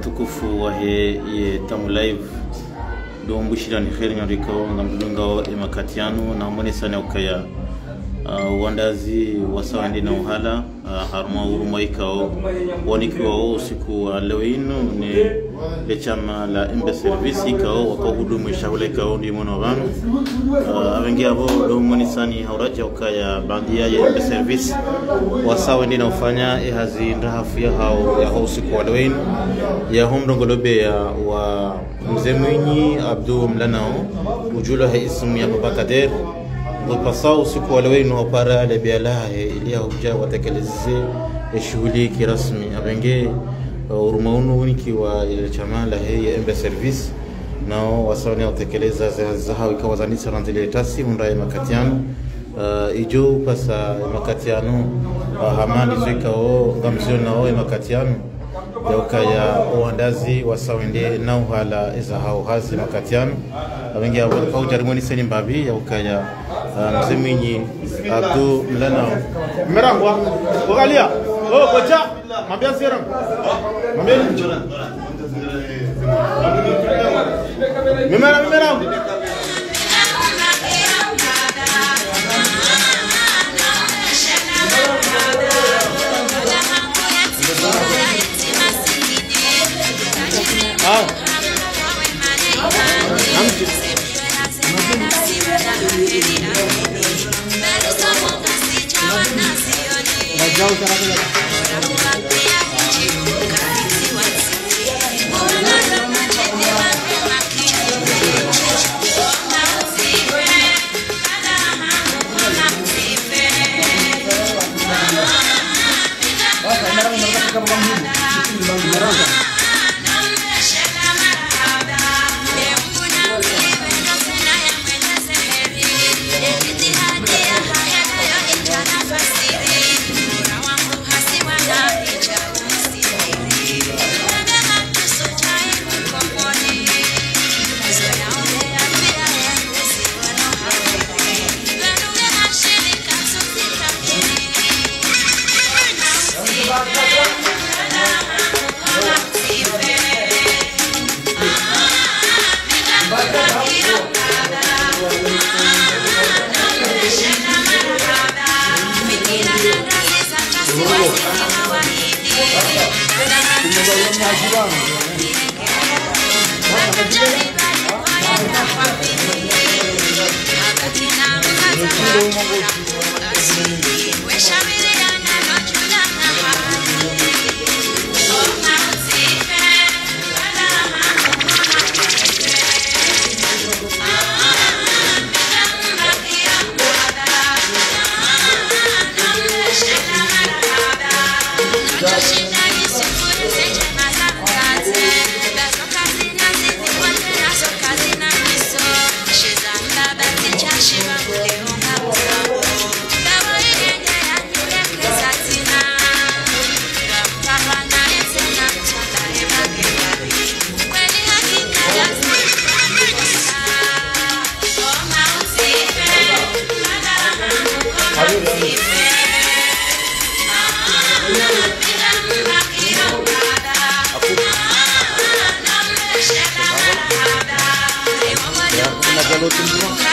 watukufu wa ye tamu live do mbushira ni kheri ngariko ngamdunga emakatiano na mone sana ukaya wandazi wasawandi na uhala harma uruma ikao wanikiwa usiku wa leo ino ni le chama la embe service ikao wakahudumu shawle ikao ndi mono vanu avengi abo do moni sani hauraja ukaya bandia ya embe service wasawandi na ufanya hazi ndahafu ya hao usiku wa leo ino ya homdongolobe ya wa mzee Mwinyi Abdu Mlanao ujula ha ismu ya Baba Kader Pasao siku wa leo ino para le bialahe ili hauja watekeleze shughuli kirasmi abenge urumaunu uniki wa ile chama la ya embe service nao wasawani watekeleza zahao ikawa zanisa ranzile tasi mundaye makatiano ijo pasa makatiano hamani zikao ngamzio nao makatiano ya uandazi wasawende na uhala za hao hazi makatiano abenge abo jarimoni seni mbabi ya ukaya mzee Mwinyi Abdu Mlanao merangwa ugalia kocha mambia sera mambia mimera Hello,